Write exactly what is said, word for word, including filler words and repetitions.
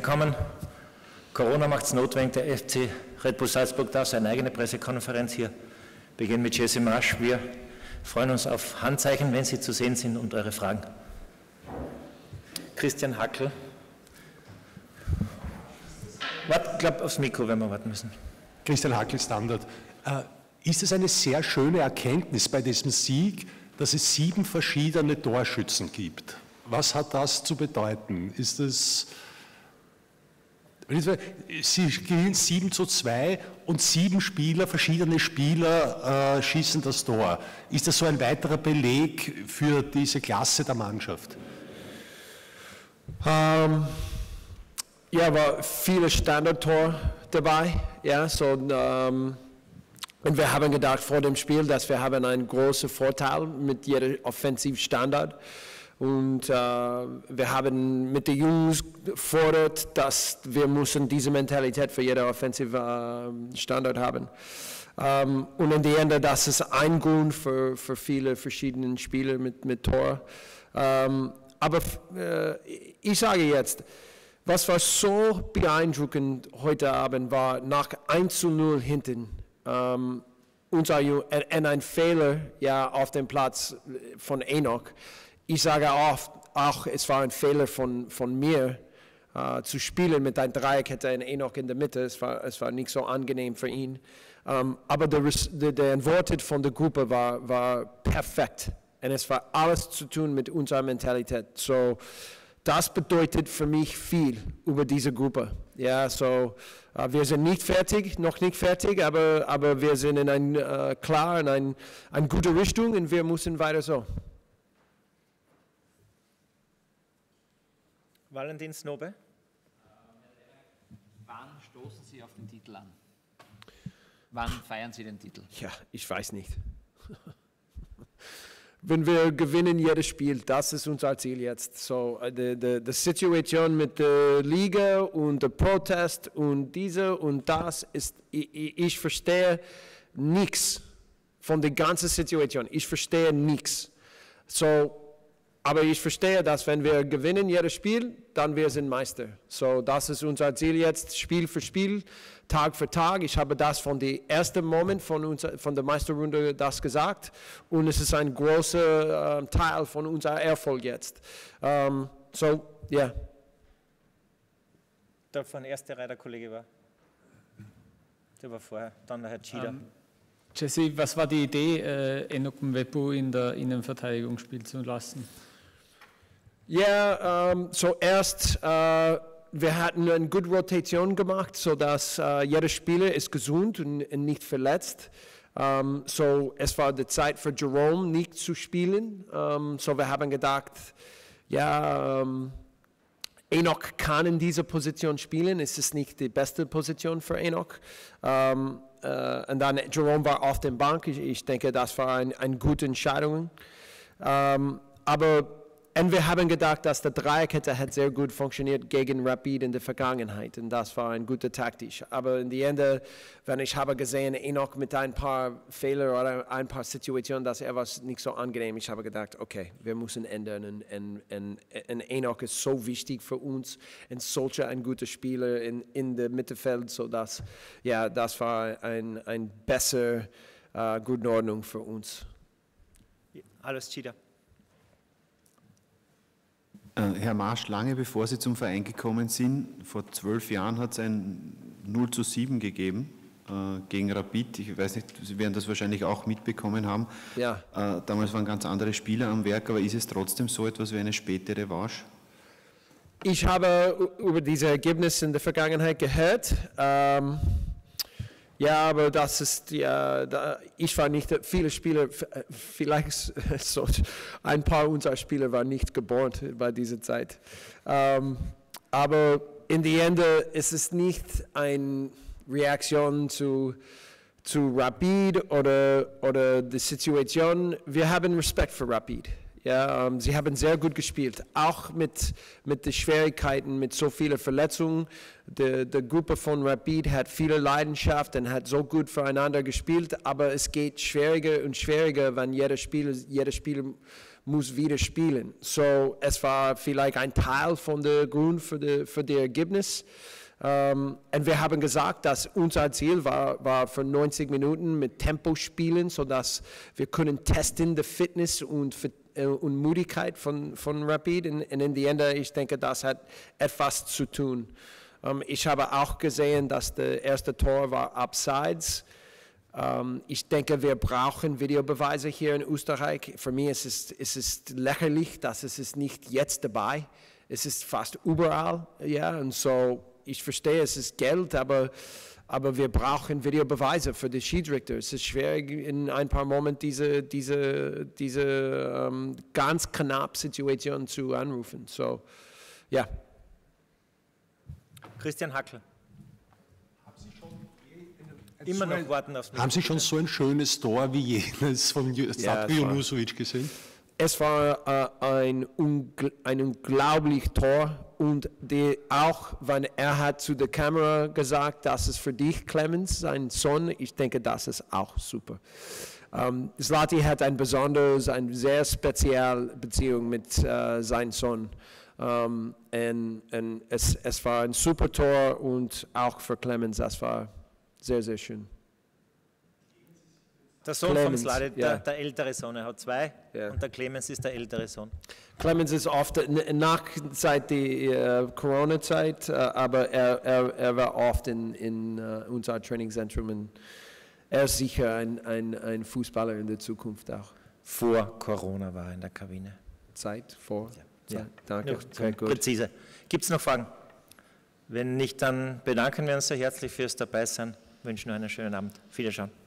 willkommen. Corona macht es notwendig, der F C Red Bull Salzburg darf seine eigene Pressekonferenz hier beginnen mit Jesse Marsch. Wir freuen uns auf Handzeichen, wenn Sie zu sehen sind, und eure Fragen. Christian Hackl. Warte, ich glaube, aufs Mikro werden wir warten müssen. Christian Hackl, Standard. Äh, ist es eine sehr schöne Erkenntnis bei diesem Sieg, dass es sieben verschiedene Torschützen gibt? Was hat das zu bedeuten? Ist es... Sie gewinnen sieben zu zwei und sieben Spieler, verschiedene Spieler äh, schießen das Tor. Ist das so ein weiterer Beleg für diese Klasse der Mannschaft? Um, ja, war viele Standardtor dabei. Ja, so, um, und wir haben gedacht vor dem Spiel, dass wir haben einen großen Vorteil mit jedem Offensivstandard. Und äh, wir haben mit den Jungs gefordert, dass wir müssen diese Mentalität für jeden offensiven äh, Standard haben. Ähm, und in der Ende, das ist ein Grund für, für viele verschiedene Spiele mit, mit Tor. Ähm, aber äh, ich sage jetzt, was war so beeindruckend heute Abend war, nach eins zu null hinten, ähm, unser Jung, und ein Fehler ja, auf dem Platz von Enoch. Ich sage oft, auch es war ein Fehler von, von mir, uh, zu spielen mit einer Dreierkette in Enoch in der Mitte. Es war, es war nicht so angenehm für ihn. Um, aber der, der, der Antwort von der Gruppe war, war perfekt. Und es war alles zu tun mit unserer Mentalität. So, das bedeutet für mich viel über diese Gruppe. Ja, so, uh, wir sind nicht fertig, noch nicht fertig, aber, aber wir sind in ein, uh, klar in eine ein gute Richtung und wir müssen weiter so. Valentin Snobe. Wann stoßen Sie auf den Titel an? Wann feiern Sie den Titel? Ja, ich weiß nicht. Wenn wir gewinnen jedes Spiel, das ist unser Ziel jetzt. So, die, die, die Situation mit der Liga und der Protest und diese und das ist, ich, ich verstehe nichts von der ganzen Situation. Ich verstehe nichts. So, aber ich verstehe, dass wenn wir gewinnen jedes Spiel, dann wir sind Meister. So, das ist unser Ziel jetzt, Spiel für Spiel, Tag für Tag. Ich habe das von dem ersten Moment von, unser, von der Meisterrunde das gesagt und es ist ein großer äh, Teil von unserem Erfolg jetzt. Um, so, ja. Yeah. Da von erster Reihe der Kollege war. Der war vorher, dann der Herr Tschida. Um. Jesse, was war die Idee, äh, Enoch Mwepu in der Innenverteidigung spielen zu lassen? Ja, um, so erst, uh, wir hatten eine gute Rotation gemacht, sodass uh, jeder Spieler ist gesund und, und nicht verletzt. Um, so es war die Zeit für Jerome nicht zu spielen. Um, so wir haben gedacht, ja, um, Enoch kann in dieser Position spielen. Es ist nicht die beste Position für Enoch. Um, Uh, und dann Jerome war auf der Bank. Ich, ich denke, das war ein, eine gute Entscheidung. Um, aber und wir haben gedacht, dass der Dreierkette hat sehr gut funktioniert gegen Rapid in der Vergangenheit. Und das war eine gute Taktik. Aber in der Ende, wenn ich habe gesehen, Enoch mit ein paar Fehlern oder ein paar Situationen, dass er was nicht so angenehm. Ich habe gedacht, okay, wir müssen ändern. Und, und, und, und Enoch ist so wichtig für uns und solcher ein guter Spieler in, in der Mittelfeld, so dass ja, das war ein, ein besser uh, gute Ordnung für uns. Alles Tschida. Herr Marsch, lange bevor Sie zum Verein gekommen sind, vor zwölf Jahren hat es ein null zu sieben gegeben äh, gegen Rapid. Ich weiß nicht, Sie werden das wahrscheinlich auch mitbekommen haben. Ja. Äh, damals waren ganz andere Spieler am Werk, aber ist es trotzdem so etwas wie eine späte Revanche? Ich habe über diese Ergebnisse in der Vergangenheit gehört. Ähm, ja, aber das ist, ja, da, ich war nicht, viele Spieler, vielleicht so, ein paar unserer Spieler waren nicht geboren bei dieser Zeit. Ähm, aber in der Ende ist es nicht eine Reaktion zu, zu Rapid oder, oder die Situation. Wir haben Respekt für Rapid. Ja, um, sie haben sehr gut gespielt, auch mit, mit den Schwierigkeiten, mit so vielen Verletzungen. Die, die Gruppe von Rapid hat viele Leidenschaft und hat so gut füreinander gespielt, aber es geht schwieriger und schwieriger, wenn jeder Spieler, jeder Spieler muss wieder spielen. So, es war vielleicht ein Teil von der Grund für das für die Ergebnis. Um, und wir haben gesagt, dass unser Ziel war, war für neunzig Minuten mit Tempo spielen, sodass wir können testen die Fitness und, äh, und Müdigkeit von, von Rapid. Und, und in die Ende, ich denke, das hat etwas zu tun. Um, ich habe auch gesehen, dass das erste Tor war abseits. Um, ich denke, wir brauchen Videobeweise hier in Österreich. Für mich ist es, es ist lächerlich, dass es ist nicht jetzt dabei. Es ist fast überall, ja, und so. Ich verstehe, es ist Geld, aber, aber wir brauchen Videobeweise für die Schiedsrichter. Es ist schwierig, in ein paar Momenten diese, diese, diese um, ganz knapp Situation zu anrufen. So, ja. Christian Hackl. Immer noch warten aufs Mikrofon. Haben Sie schon so ein schönes Tor wie jenes von Slatko Junusovic gesehen? Es war äh, ein, ungl ein unglaublich Tor und die, auch wenn er hat zu der Kamera gesagt, das ist für dich, Clemens, sein Sohn, ich denke, das ist auch super. Um, Zlati hat ein besonderes, eine sehr spezielle Beziehung mit äh, seinem Sohn. Um, und, und es, es war ein super Tor und auch für Clemens, das war sehr, sehr schön. Der Sohn Clemens, von Zlati, der, ja. der ältere Sohn, er hat zwei, Ja. und der Clemens ist der ältere Sohn. Clemens ist oft, nach Zeit der äh, Corona-Zeit, äh, aber er, er, er war oft in, in uh, unser Trainingszentrum und er ist sicher ein, ein, ein Fußballer in der Zukunft auch. Vor Corona war er in der Kabine. Zeit, vor, Ja. Zeit, danke, Noch sehr gut. präzise. Gibt es noch Fragen? Wenn nicht, dann bedanken wir uns sehr herzlich fürs Dabeisein, wünschen noch einen schönen Abend. Wiederschauen.